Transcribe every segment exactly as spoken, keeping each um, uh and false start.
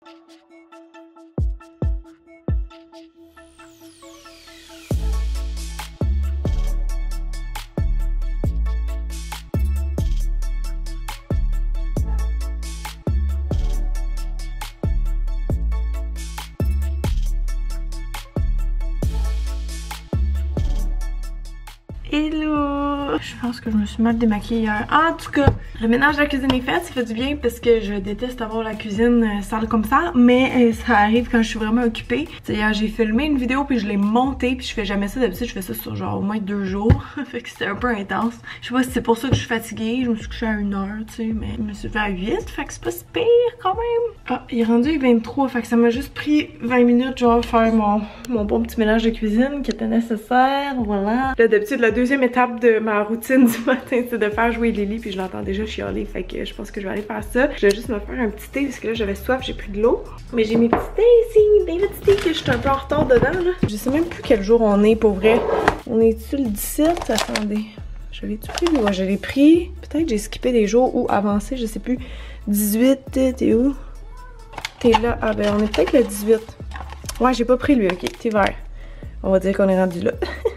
Hello! Je pense que je me suis mal démaquillée hier. En tout cas, le ménage de la cuisine est fait, ça fait du bien parce que je déteste avoir la cuisine sale comme ça, mais ça arrive quand je suis vraiment occupée. Hier, j'ai filmé une vidéo puis je l'ai montée puis je fais jamais ça. D'habitude, je fais ça sur genre au moins deux jours. Fait que c'était un peu intense. Je sais pas si c'est pour ça que je suis fatiguée. Je me suis couchée à une heure, tu sais, mais je me suis levée à huit. Fait que c'est pas si pire quand même. Ah, il est rendu vingt-trois. Fait que ça m'a juste pris vingt minutes, genre, faire mon, mon bon petit ménage de cuisine qui était nécessaire. Voilà. Là, d'habitude, la deuxième étape de ma routine du matin, c'est de faire jouer Lily, puis je l'entends déjà chialer, fait que je pense que je vais aller faire ça. Je vais juste me faire un petit thé parce que là j'avais soif, j'ai plus de l'eau. Mais j'ai mes petits thés ici, des petits thés que je suis un peu en retard dedans là. Je sais même plus quel jour on est pour vrai. On est-tu le dix-sept? Attendez. Je l'ai-tu pris? Ouais, je l'ai pris. Peut-être j'ai skippé des jours ou avancé, je sais plus. dix-huit, t'es où? T'es là? Ah ben on est peut-être le dix-huit. Ouais, j'ai pas pris lui, ok, t'es vert. On va dire qu'on est rendu là.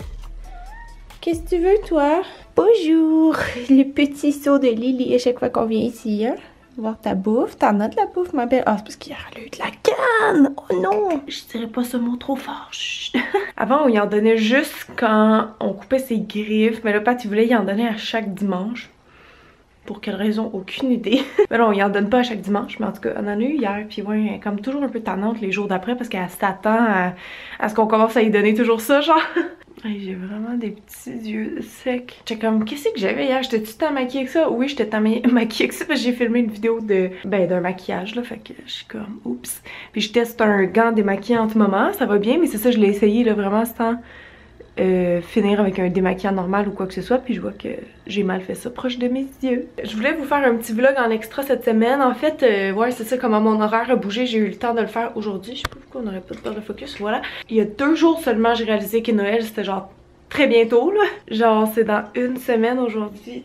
Qu'est-ce que tu veux, toi? Bonjour! Le petit saut de Lily à chaque fois qu'on vient ici, hein? Voir ta bouffe. T'en as de la bouffe, ma belle? Ah, c'est parce qu'il y a eu de la canne! Oh non! Je dirais pas ce mot trop fort. Avant, on y en donnait juste quand on coupait ses griffes. Mais là, Pat, il voulait y en donner à chaque dimanche. Pour quelle raison? Aucune idée. Mais non, on y en donne pas à chaque dimanche. Mais en tout cas, on en a eu hier. Puis ouais, elle est comme toujours un peu tannante les jours d'après parce qu'elle s'attend à, à ce qu'on commence à y donner toujours ça, genre. Hey, j'ai vraiment des petits yeux secs. J'étais comme, qu'est-ce que j'avais hier? J'étais-tu tant maquillée que ça? Oui, j'étais tant maquillée que ça parce que j'ai filmé une vidéo de, ben, d'un maquillage, là. Fait que je suis comme, oups. Puis je teste un gant démaquillant en ce moment. Ça va bien, mais c'est ça, je l'ai essayé, là, vraiment sans euh, finir avec un démaquillant normal ou quoi que ce soit. Puis je vois que j'ai mal fait ça proche de mes yeux. Je voulais vous faire un petit vlog en extra cette semaine. En fait, euh, ouais, c'est ça, comment mon horaire a bougé, j'ai eu le temps de le faire aujourd'hui. Je sais pas pourquoi on n'aurait pas de peur de focus, voilà. Il y a deux jours seulement, j'ai réalisé que Noël, c'était genre très bientôt, là. Genre, c'est dans une semaine aujourd'hui.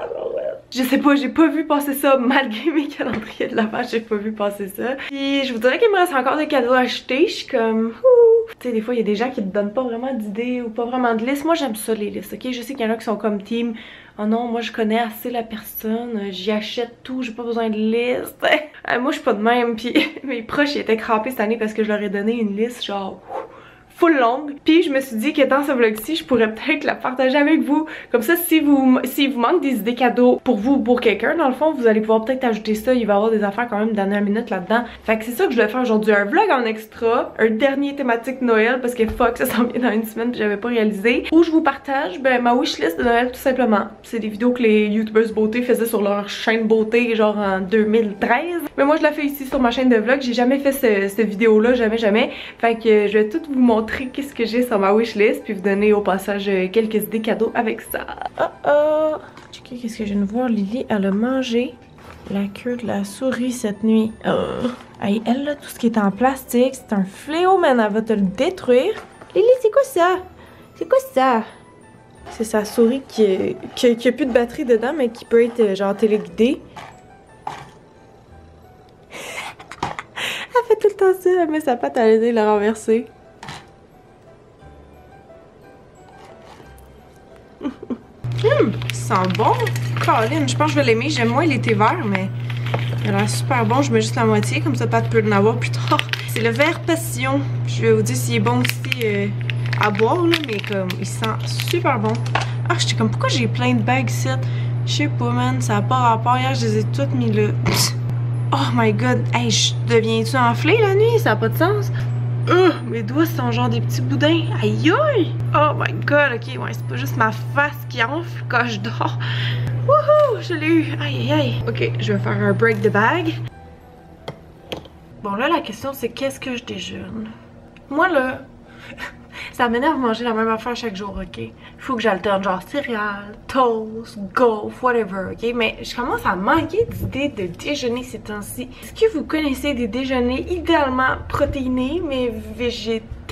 Je sais pas, j'ai pas vu passer ça malgré mes calendriers de l'avant, j'ai pas vu passer ça. Puis je vous dirais qu'il me reste encore des cadeaux à acheter. Je suis comme, ouh. Tu sais, des fois, il y a des gens qui te donnent pas vraiment d'idées ou pas vraiment de listes. Moi, j'aime ça, les listes, ok? Je sais qu'il y en a qui sont comme team. Oh non, moi je connais assez la personne, j'y achète tout, j'ai pas besoin de liste. Moi je suis pas de même, puis mes proches ils étaient crampés cette année parce que je leur ai donné une liste genre full longue. Puis je me suis dit que dans ce vlog-ci, je pourrais peut-être la partager avec vous. Comme ça, si vous si vous manque des idées cadeaux pour vous ou pour quelqu'un, dans le fond, vous allez pouvoir peut-être ajouter ça. Il va y avoir des affaires quand même dernière minute là-dedans. Fait que c'est ça que je vais faire aujourd'hui. Un vlog en extra, un dernier thématique Noël, parce que fuck, ça s'en vient dans une semaine puis j'avais pas réalisé. Où je vous partage ben, ma wishlist de Noël tout simplement. C'est des vidéos que les youtubers beauté faisaient sur leur chaîne beauté genre en deux mille treize. Mais moi je la fais ici sur ma chaîne de vlog. J'ai jamais fait ce, cette vidéo-là, jamais, jamais. Fait que je vais tout vous montrer qu'est-ce que j'ai sur ma wishlist puis vous donner au passage quelques idées cadeaux avec ça. Oh oh! Checker qu'est-ce que je viens de voir. Lily, elle a mangé la queue de la souris cette nuit. Oh. Hey, elle là, tout ce qui est en plastique, c'est un fléau, man. Elle va te le détruire. Lily, c'est quoi ça? C'est quoi ça? C'est sa souris qui, qui, qui a plus de batterie dedans, mais qui peut être genre téléguidée. Elle fait tout le temps ça. Elle met sa patte à l'aider, la renverser. Hum, ça sent bon. Colin, je pense que je vais l'aimer. J'aime moins les thés verts, mais il a l'air super bon. Je mets juste la moitié, comme ça Pat peut en avoir plus tard. C'est le vert passion. Je vais vous dire s'il est bon aussi euh, à boire, là, mais comme il sent super bon. Ah, j'étais comme, pourquoi j'ai plein de bagues ici? Je sais pas, man, ça n'a pas rapport. Hier, je les ai toutes mis là. Oh my god, hey, je deviens-tu enflée la nuit? Ça n'a pas de sens. Uh, mes doigts sont genre des petits boudins. Aïe aïe! Oh my god, ok, ouais, c'est pas juste ma face qui enfle quand je dors. Wouhou! Je l'ai eu! Aïe aïe aïe! Ok, je vais faire un break de bag. Bon, là, la question, c'est qu'est-ce que je déjeune? Moi, là, ça m'énerve de manger la même affaire chaque jour, ok? Il faut que j'alterne genre céréales, toast, gaufres, whatever, ok? Mais je commence à manquer d'idées de déjeuner ces temps-ci. Est-ce que vous connaissez des déjeuners idéalement protéinés, mais végétariens?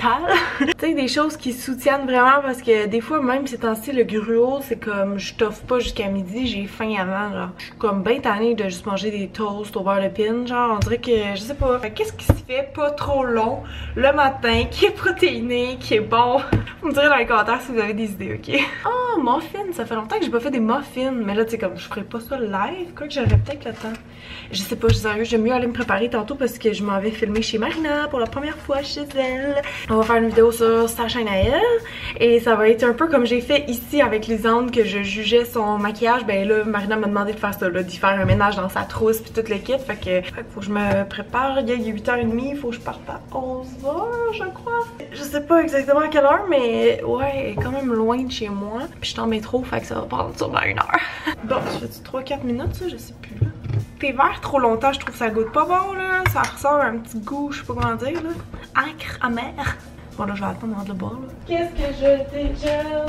métal. Tu sais, des choses qui soutiennent vraiment parce que des fois, même ces temps-ci, le gruau, c'est comme je t'offre pas jusqu'à midi, j'ai faim avant, genre. Je suis comme bien tannée de juste manger des toasts au beurre de pin, genre, on dirait que, je sais pas. Qu'est-ce qui se fait pas trop long le matin, qui est protéiné, qui est bon? Vous me direz dans les commentaires si vous avez des idées, ok? Oh, muffins, ça fait longtemps que j'ai pas fait des muffins, mais là, tu sais, comme je ferais pas ça live, quoi que j'aurais peut-être le temps. Je sais pas, je suis sérieux, j'aime mieux aller me préparer tantôt parce que je m'en vais filmer chez Marina pour la première fois chez elle. On va faire une vidéo sur sa chaîne à elle et ça va être un peu comme j'ai fait ici avec Lisande que je jugeais son maquillage. Ben là, Marina m'a demandé de faire ça, d'y faire un ménage dans sa trousse puis tout le kit. Fait que, fait que faut que je me prépare. Il y a huit heures trente, il faut que je parte à onze heures, je crois. Je sais pas exactement à quelle heure, mais ouais, elle est quand même loin de chez moi. Puis je suis en métro, fait que ça va prendre sûrement une heure. Bon, ça fait trois quatre minutes, ça, je sais plus là. Tes verres trop longtemps, je trouve ça goûte pas bon là. Ça ressort un petit goût, je sais pas comment dire là. Acre, amer. Bon là, je vais attendre avant de le boire là. Qu'est-ce que je dégèle?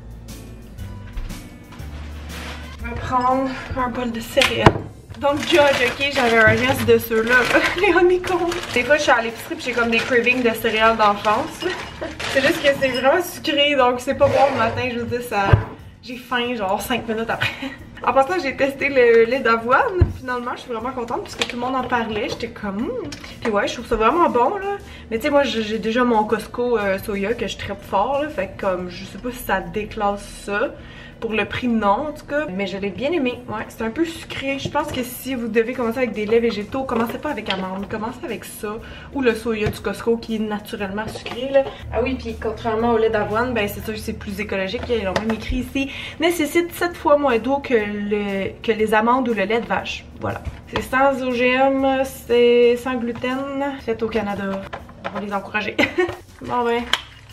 Je vais prendre un bol de céréales. Donc judge, ok, j'avais un reste de ceux-là. Les honeycombs. Des fois, je suis à l'épicerie pis j'ai comme des cravings de céréales d'enfance. C'est juste que c'est vraiment sucré, donc c'est pas bon le matin, je veux dire, ça... J'ai faim genre cinq minutes après. En passant, j'ai testé le lait d'avoine. Finalement, je suis vraiment contente parce que tout le monde en parlait. J'étais comme... Hmm. Puis ouais, je trouve ça vraiment bon là. Mais tu sais, moi j'ai déjà mon Costco euh, soya que je traite fort là. Fait que comme, je sais pas si ça déclasse ça. Pour le prix, non en tout cas. Mais je l'ai bien aimé. Ouais, c'est un peu sucré. Je pense que si vous devez commencer avec des laits végétaux, commencez pas avec amandes. Commencez avec ça. Ou le soya du Costco qui est naturellement sucré là. Ah oui, puis contrairement au lait d'avoine, ben c'est sûr que c'est plus écologique. Ils ont même écrit ici, nécessite sept fois moins d'eau que, le, que les amandes ou le lait de vache. Voilà. C'est sans O G M, c'est sans gluten. C'est au Canada. On va les encourager. Bon ben,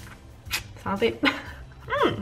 santé. Mmh.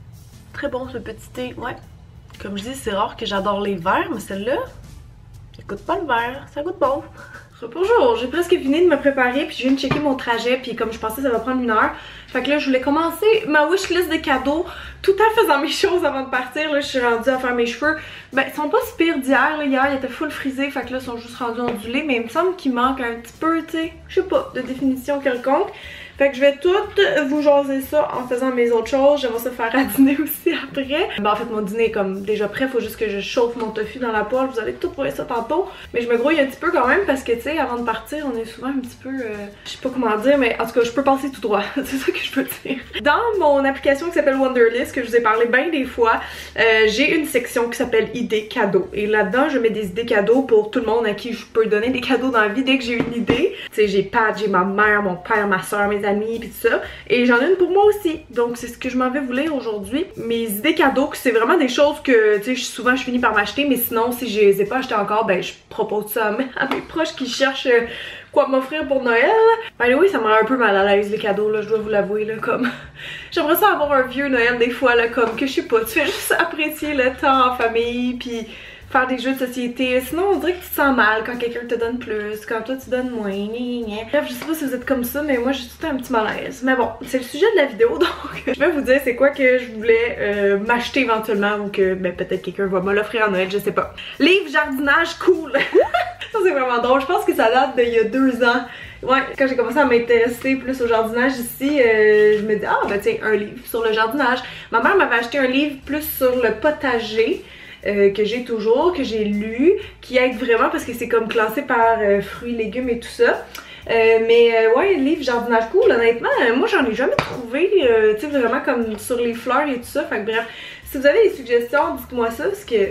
Très bon ce petit thé, ouais. Comme je dis, c'est rare que j'adore les verts, mais celle-là, elle goûte pas le vert, ça goûte bon. Bonjour, j'ai presque fini de me préparer puis je viens de checker mon trajet puis comme je pensais ça va prendre une heure. Fait que là je voulais commencer ma wishlist de cadeaux tout en faisant mes choses avant de partir. Là je suis rendue à faire mes cheveux. Ben ils sont pas si pires d'hier, hier ils étaient full frisés, fait que là ils sont juste rendus ondulés. Mais il me semble qu'il manque un petit peu, tu sais, je sais pas, de définition quelconque. Fait que je vais tout vous jaser ça en faisant mes autres choses. J'aimerais ça faire à dîner aussi après. Ben en fait mon dîner est comme déjà prêt, faut juste que je chauffe mon tofu dans la poêle. Vous allez tout voir ça tantôt. Mais je me grouille un petit peu quand même parce que tu sais, avant de partir, on est souvent un petit peu... Euh, je sais pas comment dire, mais en tout cas je peux passer tout droit. C'est ça que je peux dire. Dans mon application qui s'appelle Wunderlist, que je vous ai parlé bien des fois, euh, j'ai une section qui s'appelle idées cadeaux. Et là-dedans je mets des idées cadeaux pour tout le monde à qui je peux donner des cadeaux dans la vie dès que j'ai une idée. Tu sais, j'ai Pat, j'ai ma mère, mon père, ma soeur, mes amis pis tout ça, et j'en ai une pour moi aussi, donc c'est ce que je m'en vais vous lire aujourd'hui. Mes idées cadeaux, c'est vraiment des choses que tu sais souvent je finis par m'acheter, mais sinon si je les ai pas achetées encore, ben je propose ça à mes, à mes proches qui cherchent quoi m'offrir pour Noël. Ben oui, ça me rend un peu mal à l'aise les cadeaux là, je dois vous l'avouer là, comme j'aimerais ça avoir un vieux Noël des fois là, comme que je sais pas, tu fais juste apprécier le temps en famille puis faire des jeux de société. Sinon, on dirait que tu te sens mal quand quelqu'un te donne plus, quand toi tu donnes moins. Gna, gna. Bref, je sais pas si vous êtes comme ça, mais moi j'ai tout un petit malaise. Mais bon, c'est le sujet de la vidéo, donc je vais vous dire c'est quoi que je voulais euh, m'acheter éventuellement ou que ben, peut-être quelqu'un va me l'offrir à Noël, je sais pas. Livre jardinage cool. Ça c'est vraiment drôle. Je pense que ça date d'il y a deux ans. Ouais, quand j'ai commencé à m'intéresser plus au jardinage ici, euh, je me dis ah ben tiens, un livre sur le jardinage. Ma mère m'avait acheté un livre plus sur le potager. Euh, que j'ai toujours, que j'ai lu, qui aide vraiment parce que c'est comme classé par euh, fruits, légumes et tout ça. Euh, mais euh, ouais, le livre jardinage cool, honnêtement, euh, moi j'en ai jamais trouvé, euh, tu sais, vraiment comme sur les fleurs et tout ça. Fait que bref, si vous avez des suggestions, dites-moi ça parce que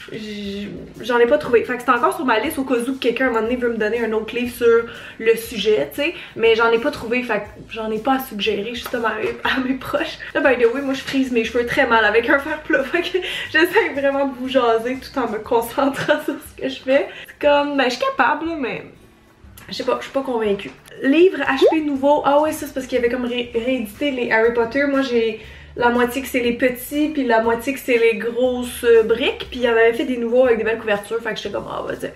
j'en ai pas trouvé. Fait que c'est encore sur ma liste au cas où quelqu'un à un moment donné veut me donner un autre livre sur le sujet, tu sais. Mais j'en ai pas trouvé, fait que j'en ai pas à suggérer justement à mes, à mes proches. Là, by the way, moi je frise mes cheveux très mal avec un fer plat. Fait que j'essaie vraiment de vous jaser tout en me concentrant sur ce que je fais. C'est comme, ben je suis capable, mais je sais pas, je suis pas convaincue. Livre H P nouveau. Ah ouais, ça c'est parce qu'il y avait comme ré réédité les Harry Potter. Moi j'ai la moitié que c'est les petits, puis la moitié que c'est les grosses briques, puis il y en avait fait des nouveaux avec des belles couvertures, fait que j'étais comme ah bah tiens,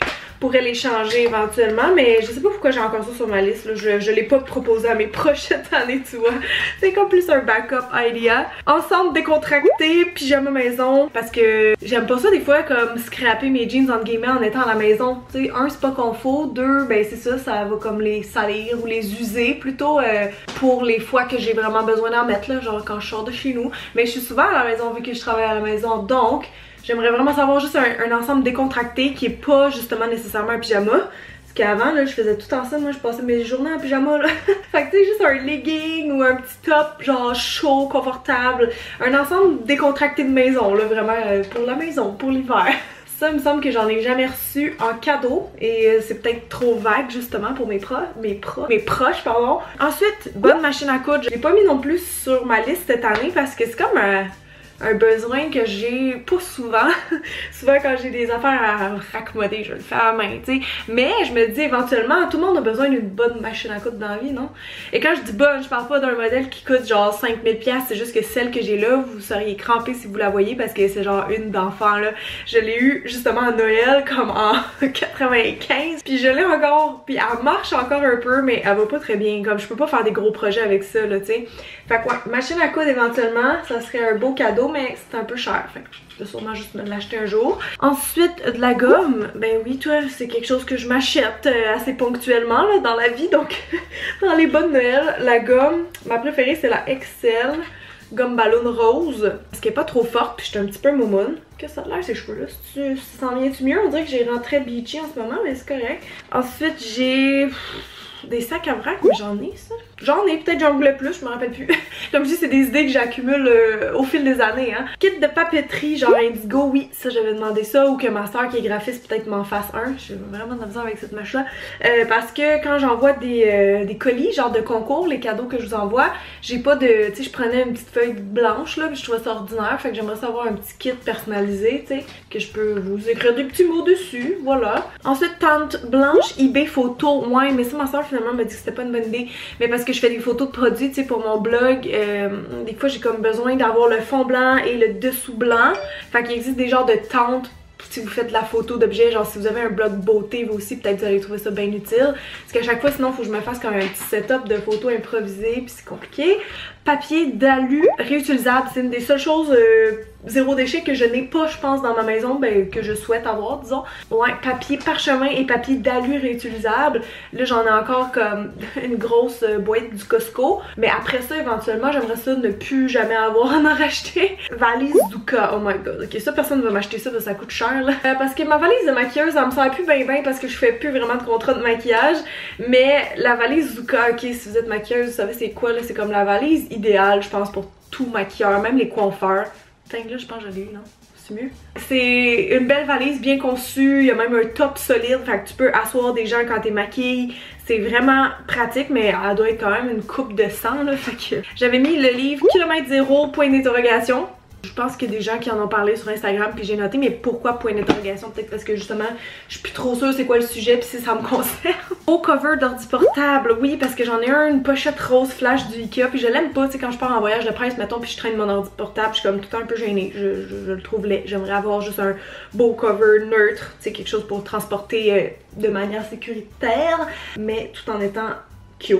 pourrais les changer éventuellement, mais je sais pas pourquoi j'ai encore ça sur ma liste, là. Je, je l'ai pas proposé à mes proches cette année, tu vois. C'est comme plus un backup idea. Ensemble décontracté, pyjama maison, parce que j'aime pas ça des fois comme scraper mes jeans entre guillemets en étant à la maison. Tu sais, un, c'est pas confort, deux, ben c'est ça, ça va comme les salir ou les user plutôt euh, pour les fois que j'ai vraiment besoin d'en mettre, là, genre quand je sors de chez nous. Mais je suis souvent à la maison vu que je travaille à la maison, donc j'aimerais vraiment savoir juste un, un ensemble décontracté qui est pas justement nécessairement un pyjama. Parce qu'avant, là, je faisais tout en ça, moi je passais mes journées en pyjama, là. Fait que tu sais, juste un legging ou un petit top, genre chaud, confortable. Un ensemble décontracté de maison, là, vraiment euh, pour la maison, pour l'hiver. Ça, il me semble que j'en ai jamais reçu en cadeau et euh, c'est peut-être trop vague justement pour mes pro, mes pro, mes proches, pardon. Ensuite, bonne machine à coudre. Je l'ai pas mis non plus sur ma liste cette année parce que c'est comme un... un besoin que j'ai pas souvent. Souvent quand j'ai des affaires à raccommoder, je le fais à la main, tu sais. Mais je me dis éventuellement, tout le monde a besoin d'une bonne machine à coudre dans la vie, non? Et quand je dis bonne, je parle pas d'un modèle qui coûte genre cinq mille piastres, c'est juste que celle que j'ai là, vous seriez crampés si vous la voyez parce que c'est genre une d'enfant là. Je l'ai eu justement à Noël comme en quatre-vingt-quinze, puis je l'ai encore, puis elle marche encore un peu, mais elle va pas très bien, comme je peux pas faire des gros projets avec ça là, tu sais. Fait que ouais, machine à coudre éventuellement, ça serait un beau cadeau, mais c'est un peu cher, fait que je vais sûrement juste me l'acheter un jour. Ensuite, de la gomme, ben oui, toi, c'est quelque chose que je m'achète euh, assez ponctuellement là, dans la vie, donc dans les bonnes Noël, la gomme, ma préférée c'est la Excel, gomme ballon rose, parce qu'elle est pas trop forte, puis je suis un petit peu moumoune. Qu'est-ce que ça a l'air ces cheveux là? Si tu s'en viens-tu mieux? On dirait que j'ai rentré beachy en ce moment, mais c'est correct. Ensuite, j'ai... des sacs à vrac, mais j'en ai ça. J'en ai, peut-être j'en voulais plus, je me rappelle plus. Comme je dis, c'est des idées que j'accumule euh, au fil des années, hein. Kit de papeterie, genre indigo, oui, ça j'avais demandé ça, ou que ma soeur qui est graphiste peut-être m'en fasse un. Je suis vraiment dans avec cette mèche-là. Euh, parce que quand j'envoie des, euh, des colis, genre de concours, les cadeaux que je vous envoie, j'ai pas de... Tu sais, je prenais une petite feuille blanche, là, puis je trouvais ça ordinaire, fait que j'aimerais savoir un petit kit personnalisé, tu sais, que je peux vous écrire des petits mots dessus, voilà. Ensuite, tente blanche, eBay photo, ouais, mais ça ma soeur finalement m'a dit que c'était pas une bonne idée, mais parce que je fais des photos de produits, tu sais, pour mon blog, euh, des fois j'ai comme besoin d'avoir le fond blanc et le dessous blanc, fait qu'il existe des genres de tentes si vous faites de la photo d'objets, genre si vous avez un blog beauté vous aussi, peut-être vous allez trouver ça bien utile, parce qu'à chaque fois sinon il faut que je me fasse comme un petit setup de photos improvisées puis c'est compliqué. Papier d'alu réutilisable, c'est une des seules choses euh, zéro déchet que je n'ai pas je pense dans ma maison, ben que je souhaite avoir disons. Ouais, papier parchemin et papier d'alu réutilisable, là j'en ai encore comme une grosse euh, boîte du Costco, mais après ça éventuellement j'aimerais ça ne plus jamais avoir à en racheter. Valise Duka, oh my god, ok ça personne ne va m'acheter ça parce que ça coûte cher là. Euh, parce que ma valise de maquilleuse elle me sert plus bien bien parce que je fais plus vraiment de contrat de maquillage, mais la valise Duka, ok si vous êtes maquilleuse vous savez c'est quoi là, c'est comme la valise idéal, je pense, pour tout maquilleur, même les coiffeurs. Putain, là, je pense que je l'ai eu, non? C'est mieux? C'est une belle valise bien conçue, il y a même un top solide, fait que tu peux asseoir des gens quand t'es maquillée. C'est vraiment pratique, mais elle doit être quand même une coupe de sang, là, fait que... J'avais mis le livre Kilomètre Zéro, point d'interrogation. Je pense qu'il y a des gens qui en ont parlé sur Instagram puis j'ai noté, mais pourquoi point d'interrogation? Peut-être parce que justement je suis plus trop sûre c'est quoi le sujet puis si ça me concerne. Au cover d'ordi portable, oui parce que j'en ai un, une pochette rose flash du Ikea puis je l'aime pas, tu sais quand je pars en voyage de presse mettons puis je traîne mon ordi portable, je suis comme tout le temps un peu gênée, je, je, je le trouve laid. J'aimerais avoir juste un beau cover neutre, tu sais quelque chose pour transporter euh, de manière sécuritaire mais tout en étant cute.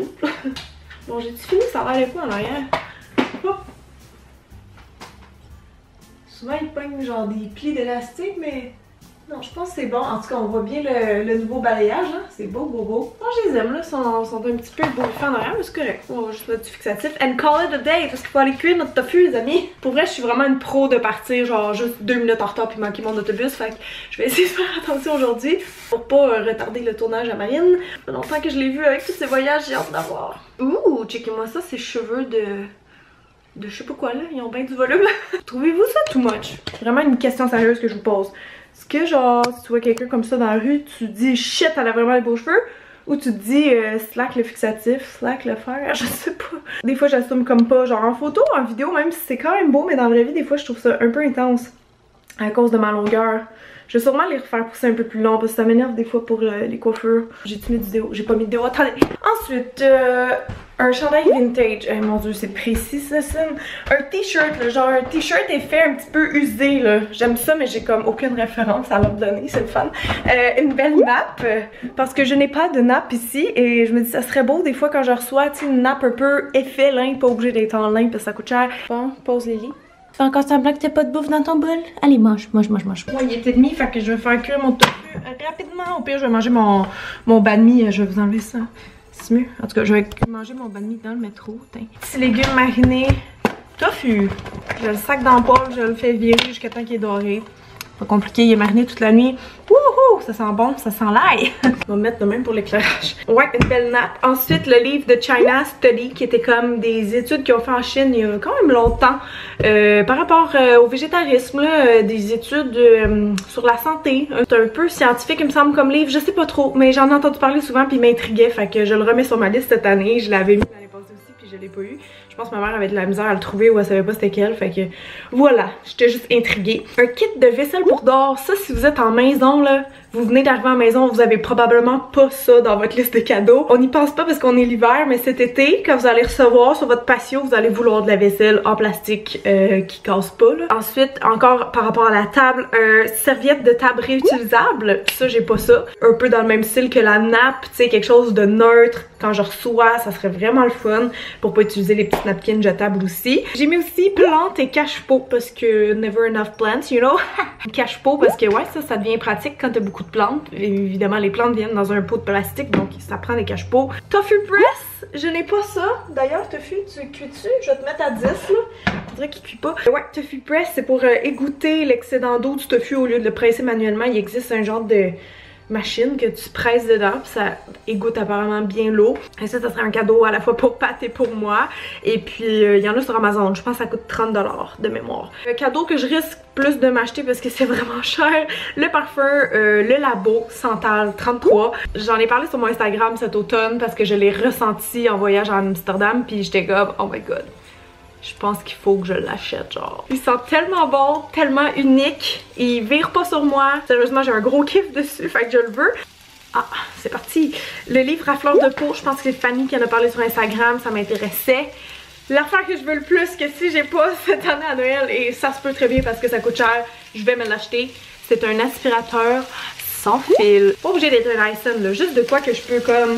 Bon j'ai-tu fini? Ça va aller quoi en arrière? Hop. Souvent ils pognent genre des plis d'élastique, mais non, je pense que c'est bon. En tout cas, on voit bien le, le nouveau balayage, hein? C'est beau, beau, beau. Moi, je les aime, là. Ils sont, sont un petit peu bouffés en arrière, mais c'est correct. On va juste mettre du fixatif. And call it a day, parce qu'il faut aller cuire notre tofu, les amis. Pour vrai, je suis vraiment une pro de partir, genre, juste deux minutes en retard puis manquer mon autobus. Fait que je vais essayer de faire attention aujourd'hui pour pas euh, retarder le tournage à Marine. Ça fait longtemps que je l'ai vu avec tous ces voyages, j'ai hâte d'avoir. Ouh, checkez-moi ça, ces cheveux de... de je sais pas quoi là, ils ont bien du volume. Trouvez-vous ça too much? Vraiment une question sérieuse que je vous pose. Est-ce que genre, si tu vois quelqu'un comme ça dans la rue, tu te dis shit, elle a vraiment les beaux cheveux? Ou tu te dis euh, slack le fixatif, slack le fer, je sais pas. Des fois j'assume comme pas, genre en photo, en vidéo, même si c'est quand même beau, mais dans la vraie vie, des fois je trouve ça un peu intense à cause de ma longueur. Je vais sûrement les refaire pousser un peu plus long parce que ça m'énerve des fois pour euh, les coiffures. J'ai-tu mis de vidéo? J'ai pas mis de vidéo, attendez! Ensuite, euh, Un chandail vintage, oh, mon dieu c'est précis ça, ça. Un t-shirt, genre un t-shirt effet un petit peu usé là. J'aime ça mais j'ai comme aucune référence à leur donner, c'est le fun. Euh, une belle nappe, parce que je n'ai pas de nappe ici et je me dis ça serait beau des fois quand je reçois une nappe un peu effet lin, pas obligé d'être en lin parce que ça coûte cher. Bon, pose les lits. Fais encore semblant que t'as pas de bouffe dans ton bol? Allez mange, mange, mange, mange. Moi il est demi, fait que je vais faire cuire mon tofu rapidement. Au pire je vais manger mon, mon banh mi, je vais vous enlever ça. C'est mieux. En tout cas, je vais manger mon banh mi dans le métro. Tain. Petits légumes marinés. Tofu. Je le sac dans le poêle, je le fais virer jusqu'à temps qu'il est doré. Pas compliqué, il est mariné toute la nuit. Wouhou! Ça sent bon, ça sent l'ail. On va mettre de même pour l'éclairage. Ouais, une belle nappe. Ensuite, le livre de China Study, qui était comme des études qu'ils ont fait en Chine il y a quand même longtemps. Euh, par rapport euh, au végétarisme, là, euh, des études euh, sur la santé. C'est un peu scientifique, il me semble, comme livre. Je sais pas trop, mais j'en ai entendu parler souvent puis il m'intriguait. Fait que je le remets sur ma liste cette année. Je l'avais mis l'année passée aussi puis je l'ai pas eu. Je pense que ma mère avait de la misère à le trouver ou elle savait pas c'était quel. Fait que voilà, j'étais juste intriguée. Un kit de vaisselle pour dehors. Ça, si vous êtes en maison, là, vous venez d'arriver en maison, vous avez probablement pas ça dans votre liste de cadeaux. On n'y pense pas parce qu'on est l'hiver, mais cet été, quand vous allez recevoir sur votre patio, vous allez vouloir de la vaisselle en plastique euh, qui casse pas, là. Ensuite, encore par rapport à la table, un serviette de table réutilisable. Ça, j'ai pas ça. Un peu dans le même style que la nappe, tu sais, quelque chose de neutre. Quand je reçois, ça serait vraiment le fun pour pas utiliser les petites napkins jetables aussi. J'ai mis aussi plantes et cache-pot parce que never enough plants, you know. Cache-pot parce que ouais, ça, ça devient pratique quand t'as beaucoup de plantes. Et évidemment, les plantes viennent dans un pot de plastique, donc ça prend des cache-pots. Tofu press, je n'ai pas ça. D'ailleurs, tofu, tu cuis-tu? Je vais te mettre à dix, là. Faudrait qu'il cuit pas. Ouais, tofu press, c'est pour euh, égoutter l'excédent d'eau du tofu au lieu de le presser manuellement. Il existe un genre de machine que tu presses dedans puis ça égoutte apparemment bien l'eau. Et ça, ça serait un cadeau à la fois pour Pat et pour moi. Et puis il euh, y en a sur Amazon, je pense que ça coûte trente dollars de mémoire. Un cadeau que je risque plus de m'acheter parce que c'est vraiment cher, le parfum euh, Le Labo Santal trente-trois. J'en ai parlé sur mon Instagram cet automne parce que je l'ai ressenti en voyage à Amsterdam puis j'étais comme oh my god. Je pense qu'il faut que je l'achète, genre. Il sent tellement bon, tellement unique. Il vire pas sur moi. Sérieusement, j'ai un gros kiff dessus, fait que je le veux. Ah, c'est parti. Le livre à fleur de peau, je pense que c'est Fanny qui en a parlé sur Instagram, ça m'intéressait. L'affaire que je veux le plus, que si j'ai pas cette année à Noël, et ça se peut très bien parce que ça coûte cher, je vais me l'acheter. C'est un aspirateur sans fil. Pas obligé d'être un Dyson, là. Juste de quoi que je peux comme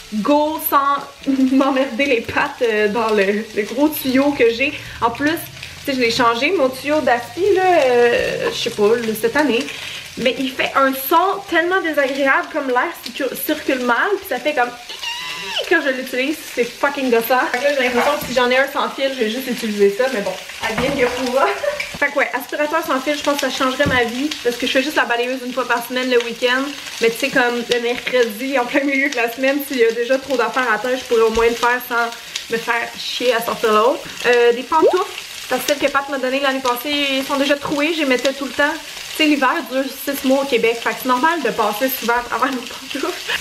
go sans m'emmerder les pattes euh, dans le, le gros tuyau que j'ai. En plus, tu sais, je l'ai changé, mon tuyau d'aspi, là, euh, je sais pas, là, cette année. Mais il fait un son tellement désagréable, comme l'air circule mal, puis ça fait comme quand je l'utilise, c'est fucking gossant. Fait que là, j'ai l'impression que si j'en ai un sans fil, je vais juste utiliser ça, mais bon, advienne que pourra. Fait que ouais, aspirateur sans fil, je pense que ça changerait ma vie, parce que je fais juste la balayeuse une fois par semaine le week-end. Mais tu sais, comme le mercredi, en plein milieu de la semaine, s'il y a déjà trop d'affaires à terre, je pourrais au moins le faire sans me faire chier à sortir l'autre. Euh, des pantoufles, parce que celles que Pat m'a données l'année passée sont déjà trouées, je les mettais tout le temps. Tu sais, l'hiver dure six mois au Québec, fait que c'est normal de passer souvent à travers nos pantoufles.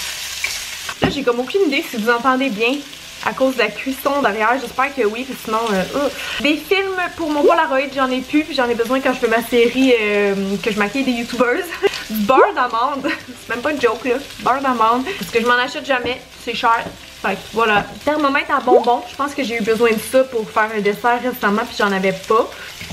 Là, j'ai comme aucune idée si vous entendez bien à cause de la cuisson derrière. J'espère que oui, puis sinon... Euh, euh. Des films pour mon Polaroid, j'en ai plus, puis j'en ai besoin quand je fais ma série euh, que je maquille des youtubers. Du beurre d'amande. C'est même pas une joke, là. Beurre d'amande. Parce que je m'en achète jamais. C'est cher. Fait que voilà. Thermomètre à bonbons. Je pense que j'ai eu besoin de ça pour faire un dessert récemment, puis j'en avais pas.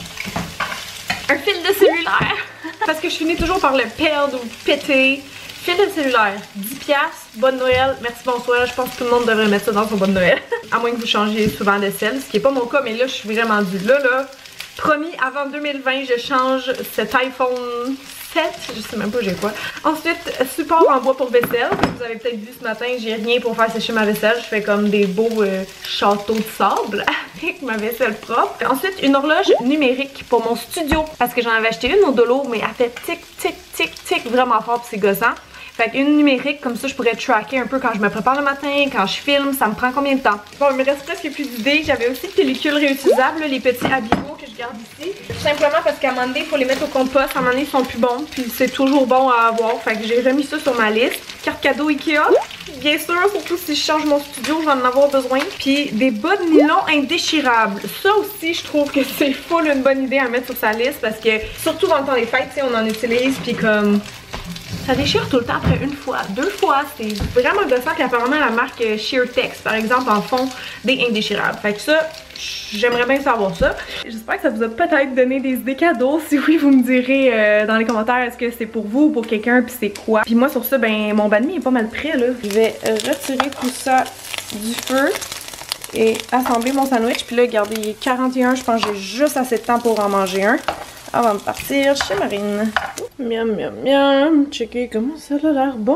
Un fil de cellulaire. Parce que je finis toujours par le perdre ou péter. Fil de cellulaire, dix piastres, bonne Noël, merci bonsoir, je pense que tout le monde devrait mettre ça dans son bonne Noël. À moins que vous changiez souvent de sel, ce qui n'est pas mon cas, mais là je suis vraiment due. Là, là, promis, avant deux mille vingt, je change cet iPhone sept, je sais même pas j'ai quoi. Ensuite, support en bois pour vaisselle. Vous avez peut-être vu ce matin, j'ai rien pour faire sécher ma vaisselle. Je fais comme des beaux euh, châteaux de sable avec ma vaisselle propre. Ensuite, une horloge numérique pour mon studio. Parce que j'en avais acheté une au dolo, mais elle fait tic, tic, tic, tic vraiment fort puis c'est gossant. Fait qu'une numérique, comme ça je pourrais tracker un peu quand je me prépare le matin, quand je filme, ça me prend combien de temps. Bon, il me reste presque plus d'idées. J'avais aussi des pellicules réutilisables, là, les petits Habibo que je garde ici. Tout simplement parce qu'à un moment donné, il faut les mettre au compost. À un moment donné, ils sont plus bons, puis c'est toujours bon à avoir. Fait que j'ai remis ça sur ma liste. Carte cadeau Ikea, bien sûr, surtout si je change mon studio, je vais en avoir besoin. Puis des bas de nylon indéchirables. Ça aussi, je trouve que c'est full une bonne idée à mettre sur sa liste parce que, surtout dans le temps des fêtes, tu sais, on en utilise, puis comme... Ça déchire tout le temps après une fois, deux fois. C'est vraiment gossant qu'apparemment la marque Sheertex, par exemple, en font des indéchirables. Fait que ça, j'aimerais bien savoir ça. J'espère que ça vous a peut-être donné des idées cadeaux. Si oui, vous me direz euh, dans les commentaires est-ce que c'est pour vous ou pour quelqu'un, puis c'est quoi. Puis moi sur ça, ben mon banh mi est pas mal prêt là. Je vais retirer tout ça du feu et assembler mon sandwich. Puis là, regardez, il est quarante et un, je pense que j'ai juste assez de temps pour en manger un avant de partir chez Marine. Miam, miam, miam. Checker comment ça a l'air bon.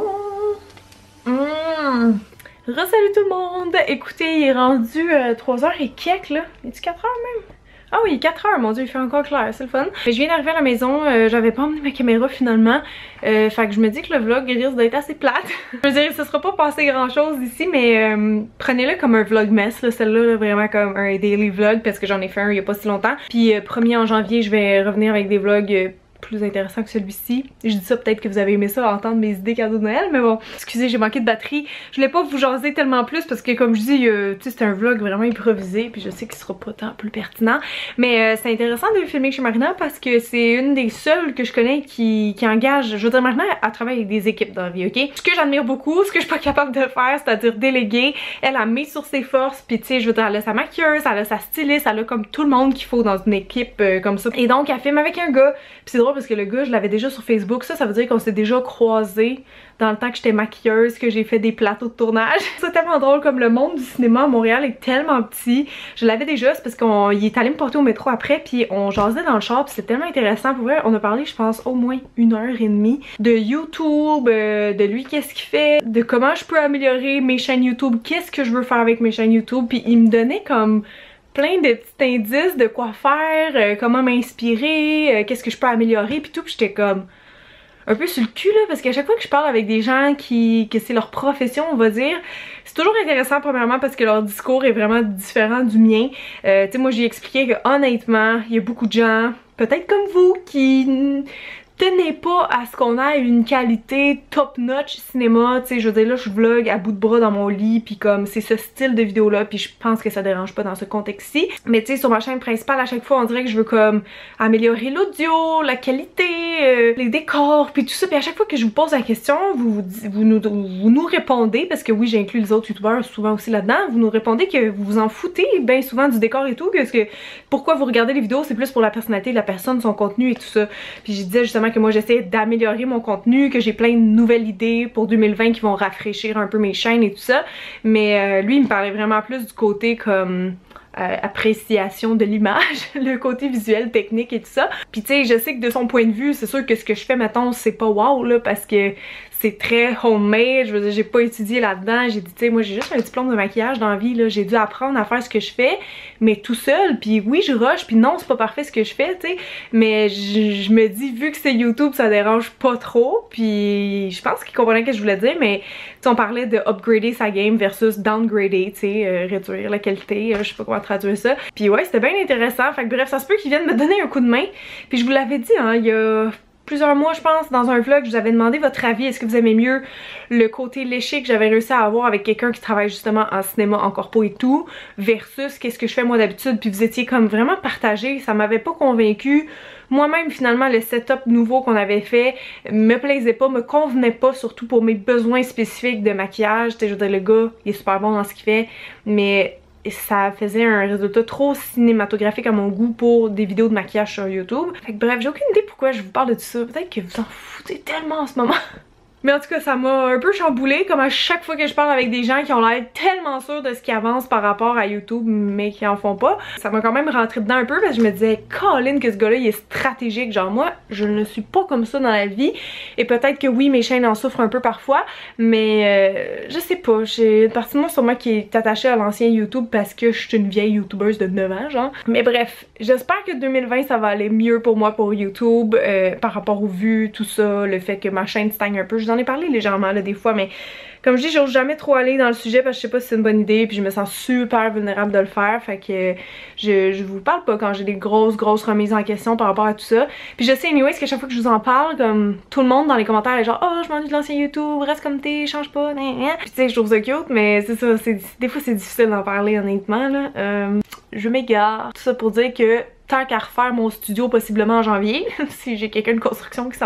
Mmh. Re-salut tout le monde! Écoutez, il est rendu euh, trois heures et quelques là. Il est-tu quatre heures même? Ah oui, quatre heures, mon dieu, il fait encore clair, c'est le fun. Mais je viens d'arriver à la maison, euh, j'avais pas emmené ma caméra finalement. Euh, fait que je me dis que le vlog risque d'être assez plate. Je veux dire, ce sera pas passé grand chose ici, mais euh, prenez-le comme un vlogmas, là, celle-là, vraiment comme un daily vlog, parce que j'en ai fait un il y a pas si longtemps. Puis euh, premier en janvier, je vais revenir avec des vlogs euh, plus intéressant que celui-ci. Je dis ça, peut-être que vous avez aimé ça, entendre mes idées cadeaux de Noël, mais bon, excusez, j'ai manqué de batterie. Je voulais pas vous jaser tellement plus parce que comme je dis, euh, tu sais, c'est un vlog vraiment improvisé, puis je sais qu'il sera pas tant plus pertinent, mais euh, c'est intéressant de filmer chez Marina parce que c'est une des seules que je connais qui, qui engage, je veux dire, Marina, elle travaille avec des équipes dans la vie, ok? Ce que j'admire beaucoup, ce que je suis pas capable de faire, c'est-à-dire déléguer, elle a mis sur ses forces, puis tu sais, je veux dire, elle a sa maquilleuse, elle a sa styliste, elle a comme tout le monde qu'il faut dans une équipe euh, comme ça. Et donc, elle filme avec un gars, puis c'est drôle parce que le gars, je l'avais déjà sur Facebook. Ça, ça veut dire qu'on s'est déjà croisés dans le temps que j'étais maquilleuse, que j'ai fait des plateaux de tournage. C'est tellement drôle, comme le monde du cinéma à Montréal est tellement petit. Je l'avais déjà, c'est parce qu'il est allé me porter au métro après, puis on jasait dans le char, puis c'était tellement intéressant. Pour vrai, on a parlé, je pense, au moins une heure et demie de YouTube, euh, de lui, qu'est-ce qu'il fait, de comment je peux améliorer mes chaînes YouTube, qu'est-ce que je veux faire avec mes chaînes YouTube, puis il me donnait comme plein de petits indices de quoi faire, euh, comment m'inspirer, euh, qu'est-ce que je peux améliorer puis tout, puis j'étais comme un peu sur le cul là, parce qu'à chaque fois que je parle avec des gens qui que c'est leur profession, on va dire, c'est toujours intéressant premièrement parce que leur discours est vraiment différent du mien. Euh, tu sais, moi j'ai expliqué que honnêtement, il y a beaucoup de gens, peut-être comme vous, qui tenez pas à ce qu'on a une qualité top notch cinéma, tu sais, je veux dire là je vlog à bout de bras dans mon lit, puis comme c'est ce style de vidéo là, puis je pense que ça dérange pas dans ce contexte-ci. Mais tu sais, sur ma chaîne principale, à chaque fois on dirait que je veux comme améliorer l'audio, la qualité, euh, les décors, puis tout ça, puis à chaque fois que je vous pose la question, vous, vous, vous, nous, vous nous répondez, parce que oui, j'inclus les autres youtubeurs souvent aussi là-dedans, vous nous répondez que vous vous en foutez bien souvent du décor et tout, que, que pourquoi vous regardez les vidéos, c'est plus pour la personnalité de la personne, son contenu et tout ça. Puis je disais justement que moi j'essaie d'améliorer mon contenu, que j'ai plein de nouvelles idées pour deux mille vingt qui vont rafraîchir un peu mes chaînes et tout ça, mais euh, lui il me parlait vraiment plus du côté comme euh, appréciation de l'image, le côté visuel, technique et tout ça. Puis tu sais, je sais que de son point de vue, c'est sûr que ce que je fais maintenant c'est pas wow là, parce que c'est très homemade, je veux dire, j'ai pas étudié là-dedans, j'ai dit, tu sais, moi j'ai juste un diplôme de maquillage dans la vie, là, j'ai dû apprendre à faire ce que je fais, mais tout seul, puis oui, je rush, puis non, c'est pas parfait ce que je fais, tu sais, mais je, je me dis, vu que c'est YouTube, ça dérange pas trop, puis je pense qu'il comprenait ce que je voulais dire, mais tu sais, on parlait de upgrader sa game versus downgrader, tu sais, euh, réduire la qualité, euh, je sais pas comment traduire ça, puis ouais, c'était bien intéressant, fait que bref, ça se peut qu'ils viennent me donner un coup de main, puis je vous l'avais dit, hein, il y a plusieurs mois je pense, dans un vlog, je vous avais demandé votre avis, est-ce que vous aimez mieux le côté léché que j'avais réussi à avoir avec quelqu'un qui travaille justement en cinéma, en corpo et tout, versus qu'est-ce que je fais moi d'habitude, puis vous étiez comme vraiment partagé, ça m'avait pas convaincu. Moi-même finalement le setup nouveau qu'on avait fait me plaisait pas, me convenait pas, surtout pour mes besoins spécifiques de maquillage, tu sais, je veux dire, le gars il est super bon dans ce qu'il fait, mais ça faisait un résultat trop cinématographique à mon goût pour des vidéos de maquillage sur YouTube. Fait que bref, j'ai aucune idée pourquoi je vous parle de tout ça. Peut-être que vous en foutez tellement en ce moment. Mais en tout cas, ça m'a un peu chamboulée, comme à chaque fois que je parle avec des gens qui ont l'air tellement sûrs de ce qui avance par rapport à YouTube, mais qui en font pas. Ça m'a quand même rentré dedans un peu parce que je me disais, Colin, que ce gars-là, il est stratégique. Genre moi, je ne suis pas comme ça dans la vie. Et peut-être que oui, mes chaînes en souffrent un peu parfois, mais euh, je sais pas. J'ai une partie de moi sûrement qui est attachée à l'ancien YouTube parce que je suis une vieille YouTubeuse de neuf ans, genre. Mais bref, j'espère que deux mille vingt, ça va aller mieux pour moi pour YouTube, euh, par rapport aux vues, tout ça, le fait que ma chaîne stagne un peu. J'en ai parlé légèrement là des fois, mais comme je dis, j'ose jamais trop aller dans le sujet parce que je sais pas si c'est une bonne idée, puis je me sens super vulnérable de le faire, fait que je, je vous parle pas quand j'ai des grosses grosses remises en question par rapport à tout ça. Puis je sais anyways que chaque fois que je vous en parle, comme tout le monde dans les commentaires est genre oh je m'ennuie de l'ancien YouTube, reste comme t'es, change pas, nan, nan. Puis tu sais, je trouve ça cute, mais c'est ça, c'est des fois c'est difficile d'en parler honnêtement là. Euh, je m'égare, tout ça pour dire que tant qu'à refaire mon studio possiblement en janvier, si j'ai quelqu'un de construction qui s'en vient,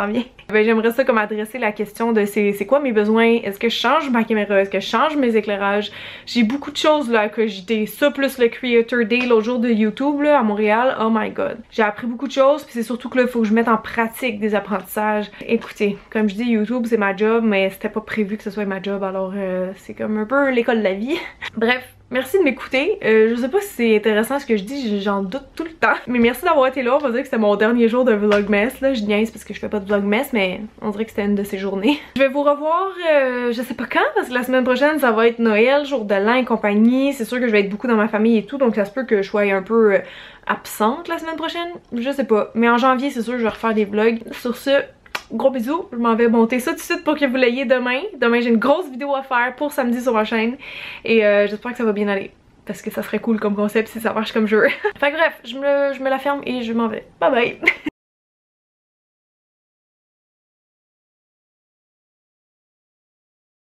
Ben, j'aimerais ça comme adresser la question de c'est quoi mes besoins, est-ce que je change ma caméra, est-ce que je change mes éclairages. J'ai beaucoup de choses là à cogiter, ça plus le Creator Day l'autre jour de YouTube là à Montréal, oh my god. J'ai appris beaucoup de choses puis c'est surtout que là il faut que je mette en pratique des apprentissages. Écoutez, comme je dis YouTube c'est ma job mais c'était pas prévu que ce soit ma job alors euh, c'est comme un peu l'école de la vie. Bref. Merci de m'écouter. Euh, je sais pas si c'est intéressant ce que je dis, j'en doute tout le temps. Mais merci d'avoir été là. On va dire que c'était mon dernier jour de vlogmas. Là, je niaise parce que je fais pas de vlogmas, mais on dirait que c'était une de ces journées. Je vais vous revoir, euh, je sais pas quand, parce que la semaine prochaine, ça va être Noël, jour de l'an et compagnie. C'est sûr que je vais être beaucoup dans ma famille et tout, donc ça se peut que je sois un peu euh, absente la semaine prochaine. Je sais pas. Mais en janvier, c'est sûr que je vais refaire des vlogs. Sur ce, gros bisous, je m'en vais monter ça tout de suite pour que vous l'ayez demain. Demain j'ai une grosse vidéo à faire pour samedi sur ma chaîne et euh, j'espère que ça va bien aller parce que ça serait cool comme concept si ça marche comme je veux. Fait que bref, je me, je me la ferme et je m'en vais. Bye bye!